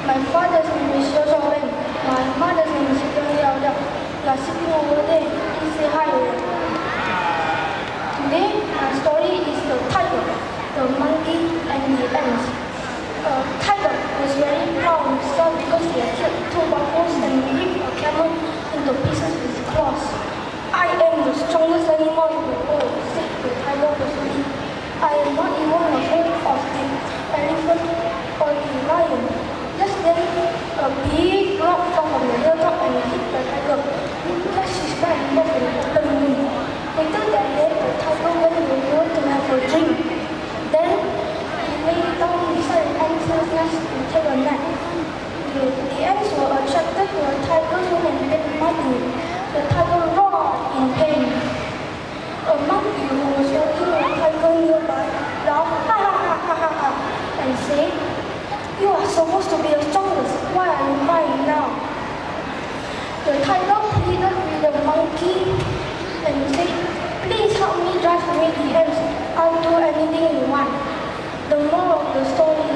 My father's name is Johan. My mother's name is Yeoh. They are sitting over there. Please say hi. Today, my story is the tiger, the monkey, and the ants. Tiger was very proud of himself because he had killed 2 buffaloes and ripped a camel into pieces with his claws. I am the strongest animal in the world, said the tiger personally. I am not even afraid of the elephant or the lion. Just then, a big rock fell from the hilltop and hit the tiger. It flashed his back off in the open wind. Later that day, the tiger went to the river to have a drink. Then, he lay down beside an ant's nest to take a nap. The ants were attracted to the tiger's home and began biting it. The tiger roared in pain. A monkey who was walking with the tiger nearby laughed, ha ha ha ha ha ha, and said, "You are supposed to be the strongest. Why are you crying now?" The tiger pleaded with the monkey and said, "Please help me drive away the ants. I'll do anything you want." The moral of the story